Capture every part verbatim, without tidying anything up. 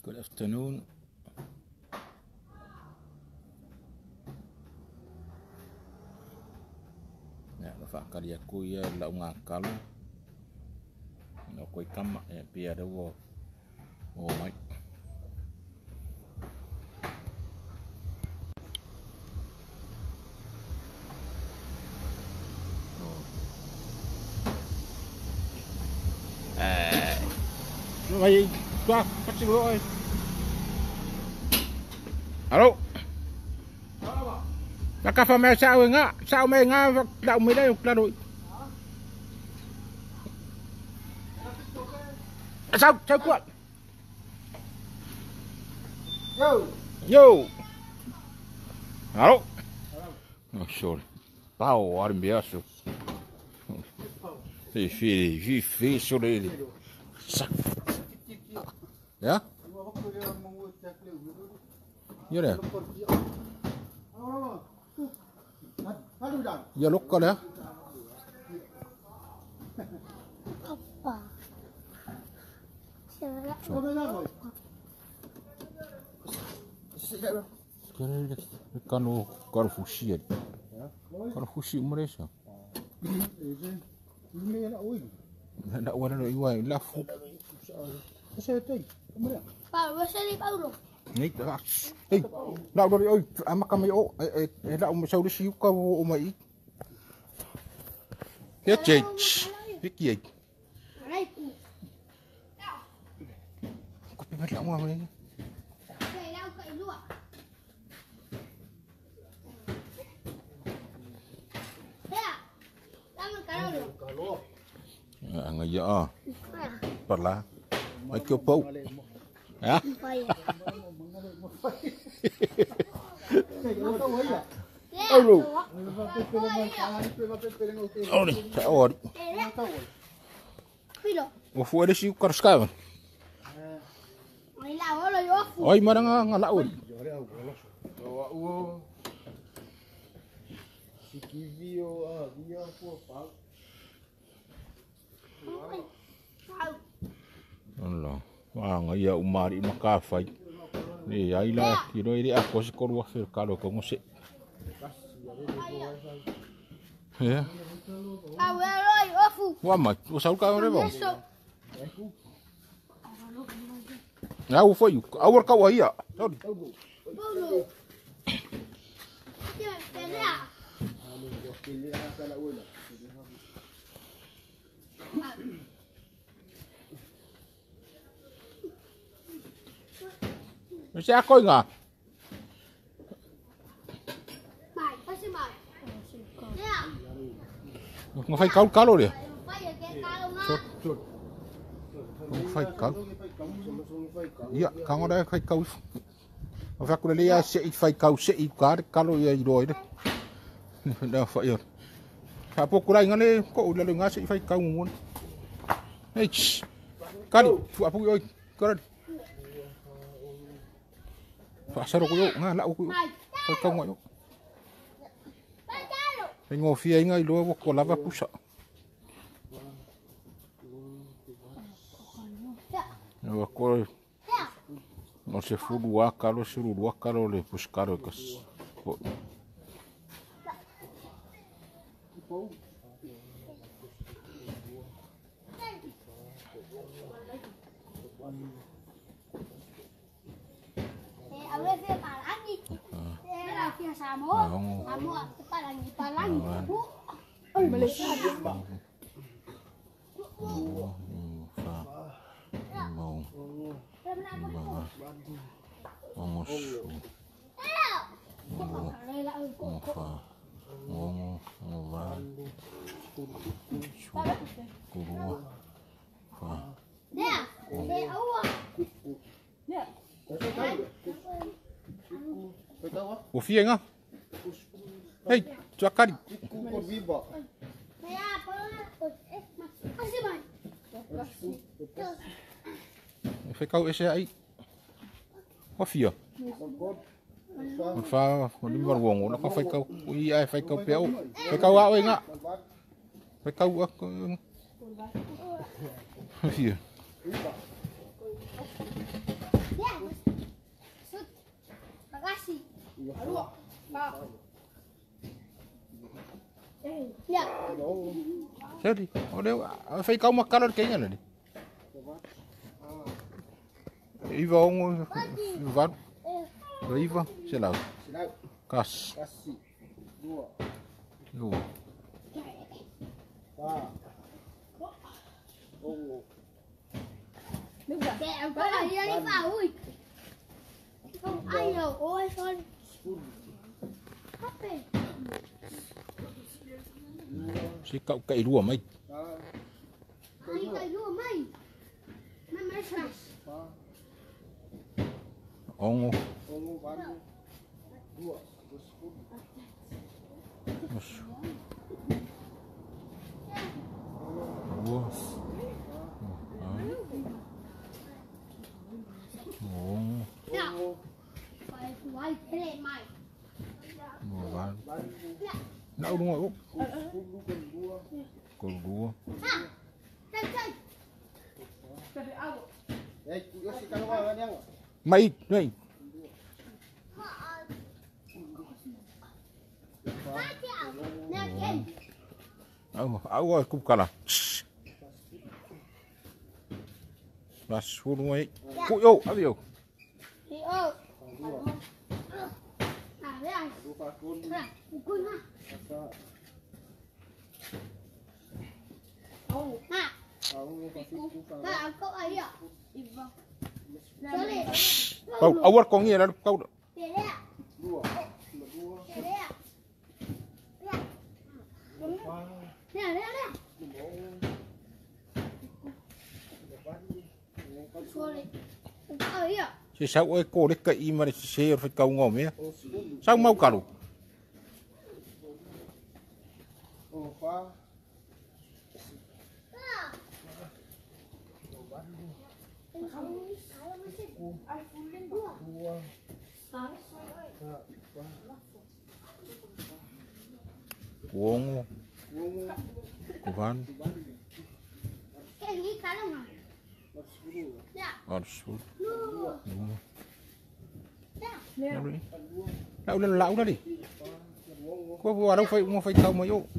Good afternoon. Ya, lepas kali aku ya la ngakal. Aku ikam ya pia ada wo. Oh my. Eh. Mày qua bắt chữ ơi. Alo. Là cà phê mèo sao rồi ngã, sao mày ngã đậu mấy đây là đội. Sao sao cuộn. Yo. Yo. Alo. Oh sorry. Pau armbiaço. Sì, sì, sì, sì, sorry. Ya? Ya deh. Ya lokal ya. Apa? Sekarang kan kan fusi ya. Kan fusi Malaysia. Ini nak win. Nak wan nak iwan lafu. Saya tu. Pak, saya ni Paulo. Ni tak. Eh, nak dari oi, amak kami oh, eh eh nak um saudi siu ka o mai. Ya cek. Fikir. Kopi mat lak mau ni. Ngaya ah. Perlah. Mai kêu pau. Hả? Ôi rồi. Ôi đi, chạy ổn. Ủa phụ đây siêu con sky mà. Ôi mà đang ngã lão. Allah. Wah, ngaya umari makafai. Ni aila kiro ini aku sekolah wakil kalau kamu sih. Ya. Awaloi ofu. Wah, mak, usah kau ni bang. Ya, ufu yuk. Awal kau iya. Sorry. Bulu. Ya, ya. Masih aku enggak? Mày, tao xin mày. Nè. Không phải câu cá luôn đi. Phải giờ cái cá luôn đó. Không phải câu. Iya, kamu dah phải câu. Không phải câu này sẽ phải câu sẽ cá cá luôn rồi đấy. Dah phải rồi. Apa kurang ni? Kau dah dengar sẽ phải câu muốn. Hey, kali, apa kau kau pasar ko yo nga la ko ko ko ngo ay ngo fi ay ngay lo ko lava pusa yo ko no se fu dua calo se dua calo le buscar kas Samo, samo, palangi, palangi, bu, oh Malaysia. Mau, mau, mau, o fio nga. Hey, cakari. Foi kau esse aí. O fio. Não fa, não me vergonho, não foi kau. Ui, ai foi kau peo. Foi kau ao nga. Foi kau aku. O fio. Dạ. Thế đi, ở đây phải câu mà cá lên cái nhà này đi. Đi vào ông vắt, đi vào, sẽ làm. Kas. Dua. Đúng rồi. Kẹo có là đi đi vào ui. Không ai đâu, ôi con. Si cậu cậy đùa mày. Ai cậy đùa mày. Mày mày sao? Ông. Dua. Oh. Dạ. Phải quay thế này mày. Một ván. Đâu đúng rồi. Còn đua. Đây đây. Mày, này. Áo, áo rồi cũng cả là. Là xuống đúng ấy. Cụi ô, áo điều. Thì ơ. À đây à. Đây, cùi ha. Ồ, ha. Là cậu ấy à? Câu, áo quật có nghĩa là câu. Để đây ạ. Để đây ạ. Đây à, đây à, đây à. Xuống đi. Cậu ấy à? Chứ sao ơi cô đấy cậy mà xe phải câu ngỏm ấy. Sao mau cả đủ. Uống. Của văn. Cái gì cá lông à? Dạ. Còn xuống. Đúng. Dạ. Lão lên lão đó đi. Có vừa đâu phải phải câu mà vô.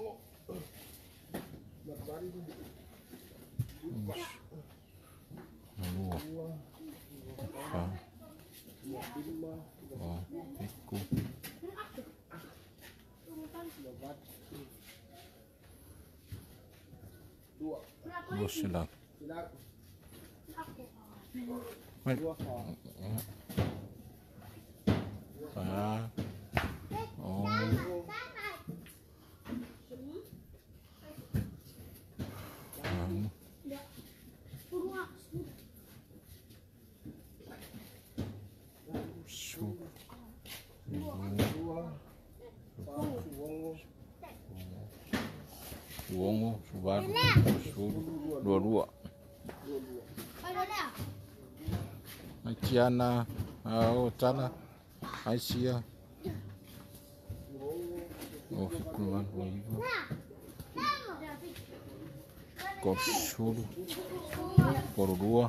Dua silang. Baik. Ah. Oh. Su. Uống, ván, số dua-dua. Chiana, oh, Chana, Asia. Oh, keluar lagi. Kor sulu, kor dua.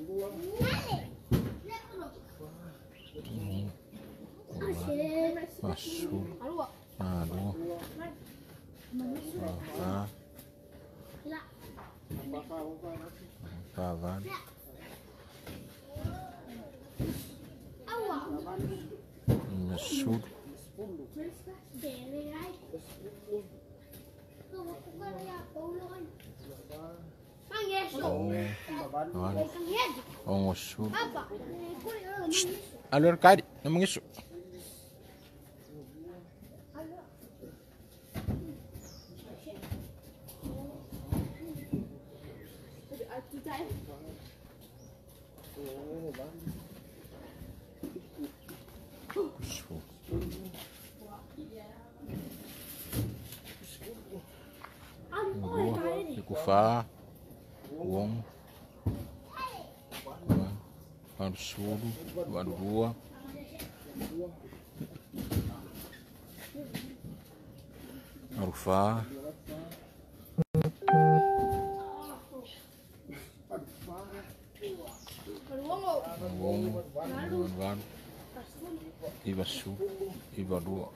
Masuk. Ah, dua. Ah. Pavan. Masuk. Oh, oh, masuk. Alur kari, namanya su. Kufa, uang, harus sudu, baru dua, Arfa, uang, uang, Iwa su, iwa dua.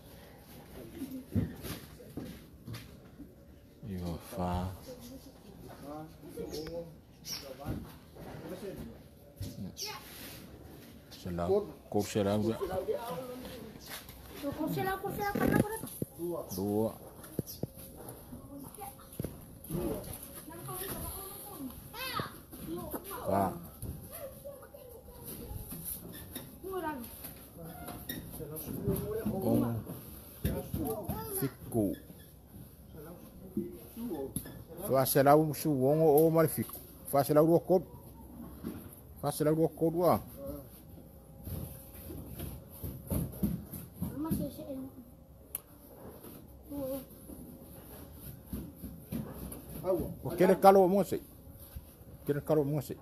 Iwa fa. Selau, kau selau dia. Kursi lah, kursi lah, mana kursi? Dua. Fa. Ong. Fiku. Fa selau su wong o mal fiku. Fa selau dua kod. Fa selau dua kod wa. O kere kalo mo se. Kere kalo mo se.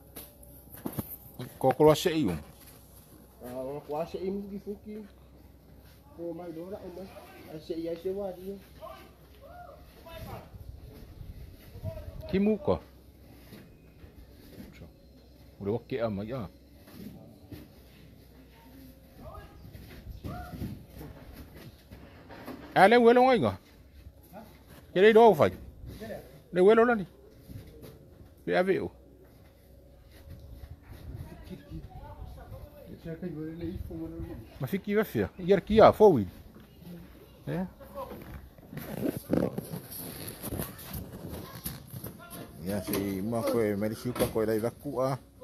Ko ko se iu. Ah, ko se iu di fuki. Ko mai dora o mai. Se ia se wa di. Kimu ko. Udah oke ama ya. Ale welo ngai ga. Kere do fai. Le welo lani. Be aveu. Ma fichi va fia. Ier kia fowi. Eh? Ya si ma ko me disiu ka ko dai vaku a.